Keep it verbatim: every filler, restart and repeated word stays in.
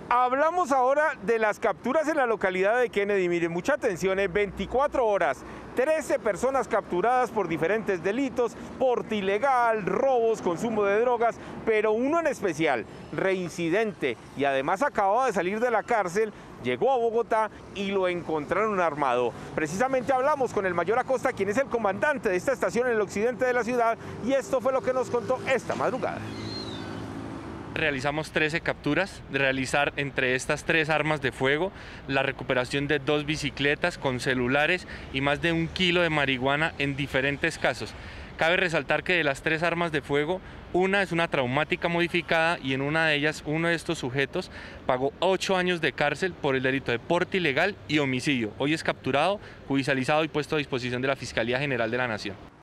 Hablamos ahora de las capturas en la localidad de Kennedy. Miren, mucha atención, en veinticuatro horas, trece personas capturadas por diferentes delitos, porte ilegal, robos, consumo de drogas, pero uno en especial, reincidente y además acababa de salir de la cárcel, llegó a Bogotá y lo encontraron armado. Precisamente hablamos con el mayor Acosta, quien es el comandante de esta estación en el occidente de la ciudad, y esto fue lo que nos contó esta madrugada. Realizamos trece capturas, de realizar entre estas tres armas de fuego, la recuperación de dos bicicletas con celulares y más de un kilo de marihuana en diferentes casos. Cabe resaltar que de las tres armas de fuego, una es una traumática modificada y en una de ellas uno de estos sujetos pagó ocho años de cárcel por el delito de porte ilegal y homicidio. Hoy es capturado, judicializado y puesto a disposición de la Fiscalía General de la Nación.